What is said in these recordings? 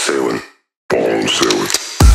sailing, bong sailing.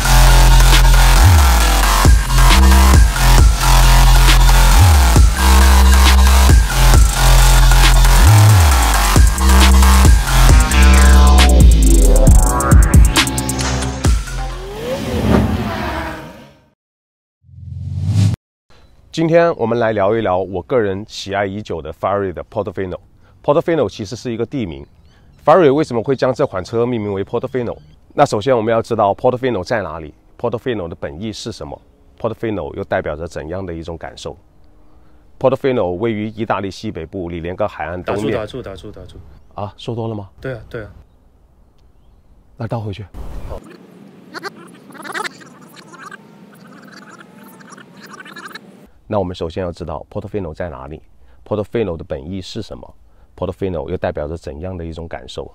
今天我们来聊一聊我个人喜爱已久的 Ferrari 的 Portofino。Portofino 其实是一个地名。Ferrari 为什么会将这款车命名为 Portofino？ 那首先我们要知道 Portofino 在哪里 ，Portofino 的本意是什么 ，Portofino 又代表着怎样的一种感受 ？Portofino 位于意大利西北部里连格海岸东面。 打住！ 啊，说多了吗？ 对啊。 那倒回去。 好。 那我们首先要知道 Portofino 在哪里 ，Portofino 的本意是什么 ，Portofino 又代表着怎样的一种感受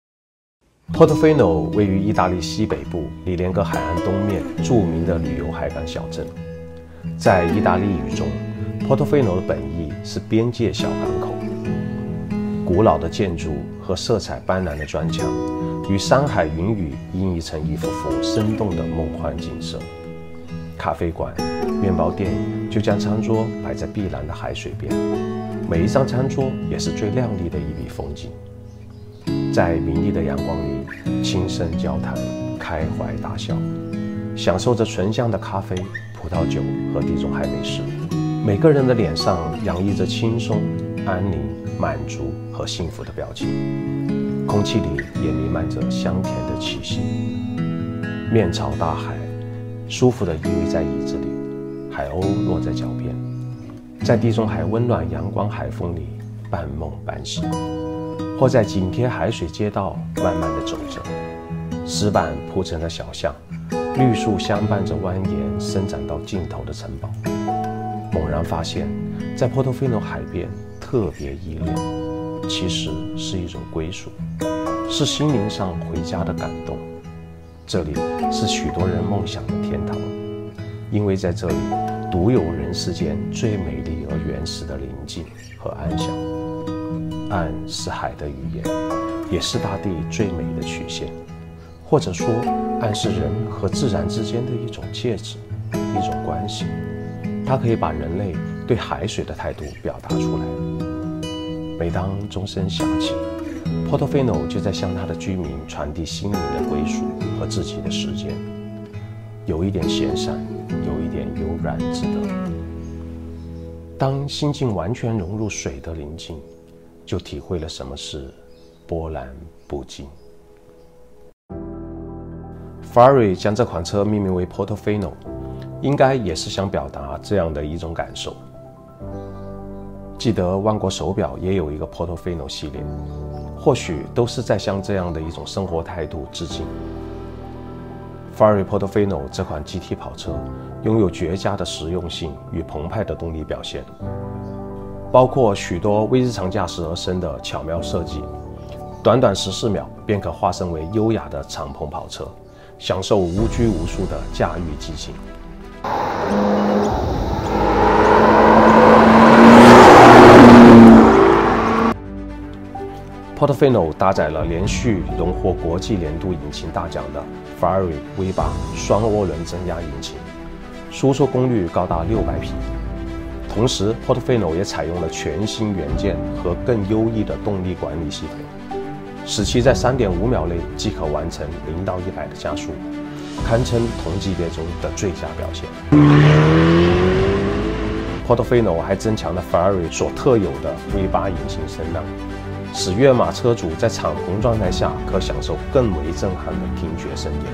？Portofino 位于意大利西北部里连格海岸东面著名的旅游海港小镇。在意大利语中 ，Portofino 的本意是边界小港口。古老的建筑和色彩斑斓的砖墙，与山海云雨映映成一幅幅生动的梦幻景色。咖啡馆、面包店就将餐桌摆在碧蓝的海水边，每一张餐桌也是最亮丽的一笔风景。在明丽的阳光里，轻声交谈，开怀大笑，享受着醇香的咖啡、葡萄酒和地中海美食。每个人的脸上洋溢着轻松、安宁、满足和幸福的表情，空气里也弥漫着香甜的气息。面朝大海，舒服地依偎在椅子里，海鸥落在脚边，在地中海温暖阳光海风里半梦半醒，或在紧贴海水街道慢慢地走着，石板铺成的小巷，绿树相伴着蜿蜒伸展到尽头的城堡。猛然发现，在 Portofino 海边特别依恋，其实是一种归属，是心灵上回家的感动。这里是许多人梦想的天堂，因为在这里独有人世间最美丽而原始的宁静和安详。岸是海的语言，也是大地最美的曲线，或者说，岸是人和自然之间的一种介质，一种关系。它可以把人类对海水的态度表达出来。每当钟声响起，Portofino 就在向他的居民传递心灵的归属和自己的时间，有一点闲散，有一点悠然自得。当心境完全融入水的宁静，就体会了什么是波澜不惊。Ferrari 将这款车命名为 Portofino， 应该也是想表达这样的一种感受。记得万国手表也有一个 Portofino 系列，或许都是在向这样的一种生活态度致敬。Ferrari Portofino 这款 GT 跑车拥有绝佳的实用性与澎湃的动力表现，包括许多为日常驾驶而生的巧妙设计，短短14秒便可化身为优雅的敞篷跑车，享受无拘无束的驾驭激情。Portofino 搭载了连续荣获国际年度引擎大奖的 Ferrari V8 双涡轮增压引擎，输出功率高达600匹。同时 ，Portofino 也采用了全新元件和更优异的动力管理系统，使其在3.5秒内即可完成0到100的加速，堪称同级别中的最佳表现。Portofino 还增强了 Ferrari 所特有的 V8 引擎声浪，使跃马车主在敞篷状态下可享受更为震撼的听觉盛宴。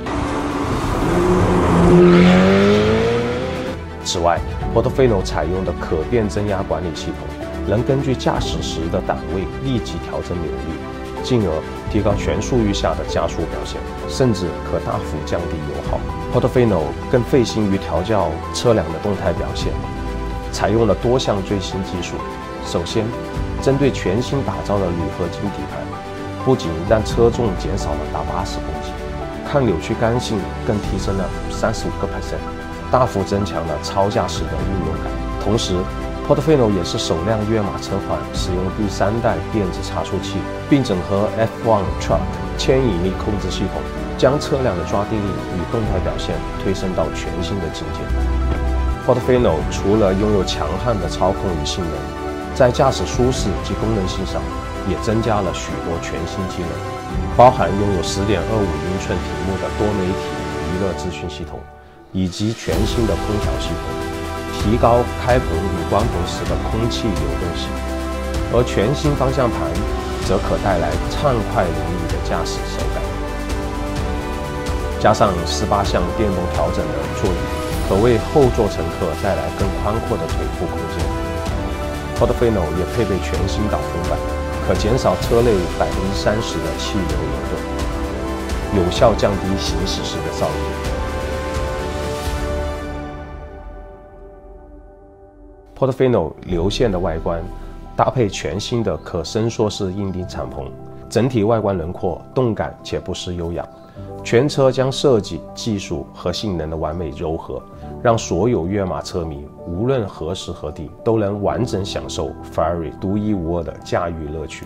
此外 ，Portofino 采用的可变增压管理系统，能根据驾驶时的档位立即调整扭力，进而提高全速域下的加速表现，甚至可大幅降低油耗。Portofino 更费心于调教车辆的动态表现，采用了多项最新技术。首先，针对全新打造的铝合金底盘，不仅让车重减少了达80公斤，抗扭曲刚性更提升了35%，大幅增强了超驾驶的运用感。同时 Portofino 也是首辆跃马车款使用第3代电子差速器，并整合 F1 Truck 牵引力控制系统将车辆的抓地力与动态表现推升到全新的境界。Portofino 除了拥有强悍的操控与性能，在驾驶舒适及功能性上也增加了许多全新机能，包含拥有10.25英寸屏幕的多媒体娱乐资讯系统，以及全新的空调系统，提高开棚与关棚时的空气流动性。而全新方向盘则可带来畅快淋漓的驾驶手感。加上18项电动调整的座椅，可为后座乘客带来更宽阔的腿部空间。Portofino 也配备全新导风板，可减少车内30%的气流流动，有效降低行驶时的噪音。Portofino 流线的外观搭配全新的可伸缩式硬钉敞篷，整体外观轮廓动感且不失优雅。全车将设计、技术和性能的完美糅合，让所有跃马车迷无论何时何地都能完整享受 Ferrari 独一无二的驾驭乐趣。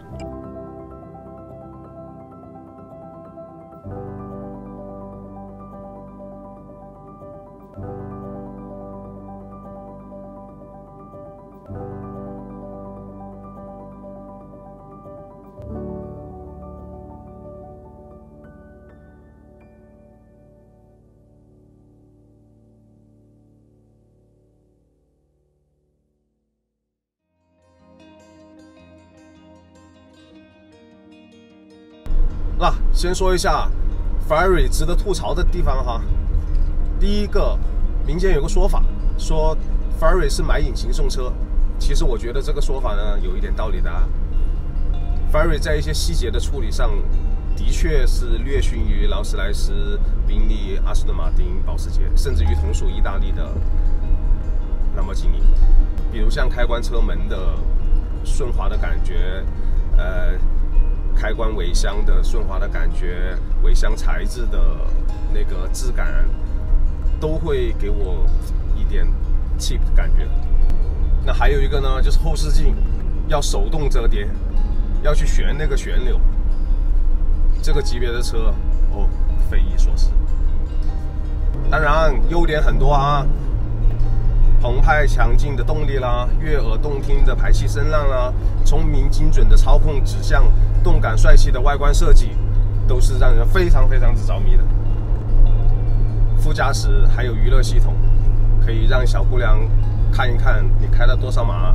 那先说一下 Ferrari 值得吐槽的地方哈。第一个，民间有个说法，说 Ferrari 是买引擎送车，其实我觉得这个说法呢有一点道理的啊。Ferrari 在一些细节的处理上，的确是略逊于劳斯莱斯、宾利、阿斯顿马丁、保时捷，甚至于同属意大利的兰博基尼。比如像开关车门的顺滑的感觉，开关尾箱的顺滑的感觉，尾箱材质的那个质感，都会给我一点 cheap 的感觉。那还有一个呢，就是后视镜要手动折叠，要去旋那个旋钮。这个级别的车，哦，匪夷所思。当然，优点很多啊，澎湃强劲的动力啦，悦耳动听的排气声浪啦，聪明精准的操控指向，动感帅气的外观设计，都是让人非常之着迷的。副驾驶还有娱乐系统，可以让小姑娘看一看你开了多少码，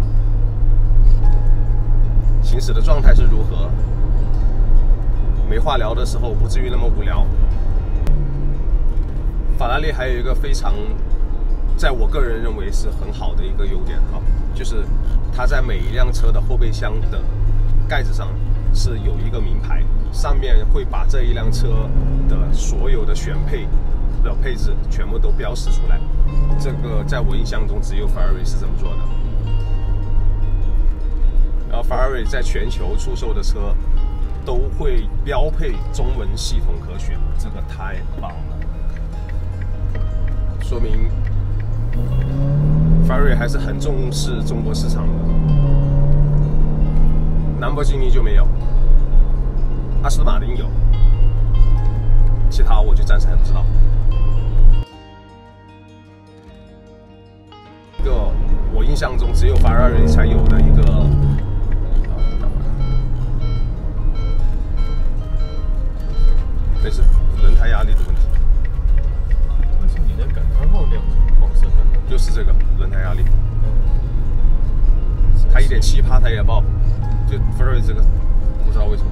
行驶的状态是如何，没话聊的时候不至于那么无聊。法拉利还有一个非常，在我个人认为是很好的一个优点哈，就是它在每一辆车的后备箱的盖子上是有一个名牌，上面会把这一辆车的所有的选配的配置全部都标识出来。这个在我印象中只有 Ferrari 是这么做的。然后 Ferrari 在全球出售的车都会标配中文系统可选，这个太棒了，说明 Ferrari 还是很重视中国市场的。兰博基尼就没有，阿斯顿马丁有，其他我就暂时还不知道。一个我印象中只有 Ferrari 才有的一个，没事，轮胎压力的问题。 但是你的感叹号亮黄色感叹， 就是这个轮胎压力，它1.7趴它也爆，就 Ferrari 这个不知道为什么。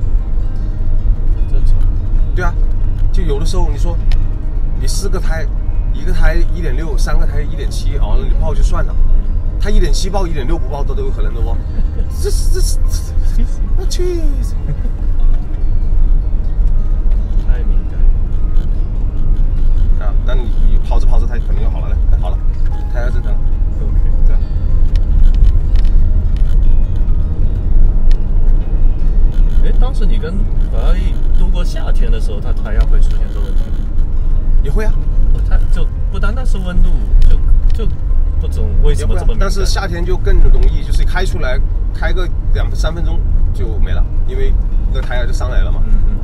正常。 对啊，就有的时候你说你4个胎，一个胎1.6， 3个胎1.7，哦，那你爆就算了，它1.7爆1.6不爆都有可能的哦。我去！ 太敏感。 啊，那你跑着跑着它可能就好了嘞。哎，好了，胎压正常。 OK， 对。 哎，当时你跟法拉利度过夏天的时候，它胎压会出现这问题吗？ 也会啊。 它就不单单是温度，就不懂为什么这么敏感。 但是夏天就更容易，就是开出来开个2、3分钟就没了，因为那个胎压就上来了嘛。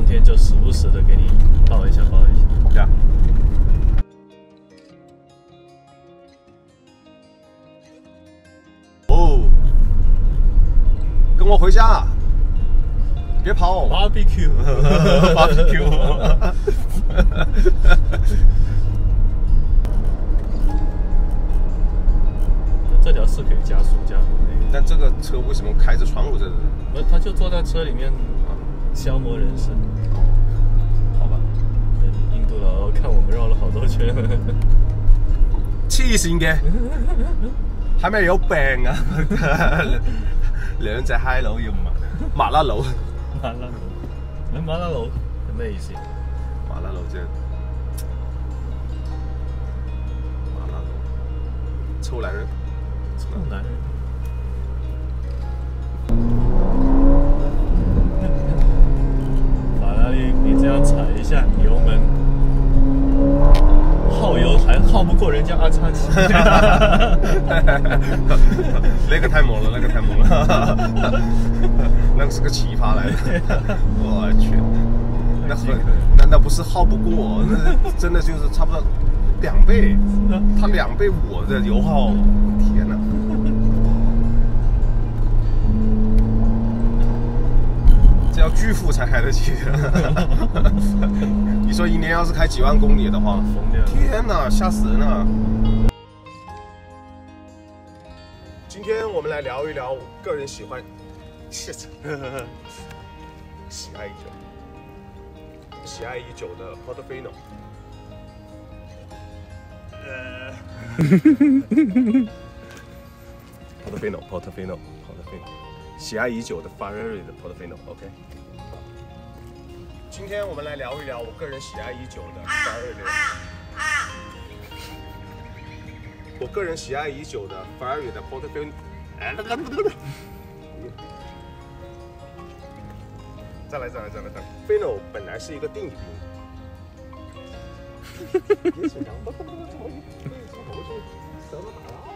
天就时不时的给你报一下。 对啊。哦，跟我回家，别跑 ，barbecue， 这条是可以加速加的那个， 但这个车为什么开着窗户在这？ 他就坐在车里面消磨人生。 好吧， 印度佬看我们绕了好多圈。 黐線嘅，係咪有病啊？兩隻嗨佬要麻辣佬， 麻辣佬，麻辣佬係咩意思？ 麻辣佬即係麻辣佬，臭男人， 臭男人。法拉利，你这样踩一下油门，耗油还耗不过人家2.7。 那个太猛了，那个太猛了，那个是个奇葩来的，我去，那不是耗不过，那真的就是差不多2倍，它2倍我的油耗，天哪！这要巨富才开得起。你说一年要是开几万公里的话，天哪，吓死人了！今天我们来聊一聊我个人喜欢，喜爱已久的 Portofino。Portofino， 喜爱已久的 Ferrari 的 Portofino，OK。今天我们来聊一聊我个人喜爱已久的 Ferrari 的。我个人喜爱已久的 Ferrari 的 Portofino。再来。Fino 本来是一个定语音。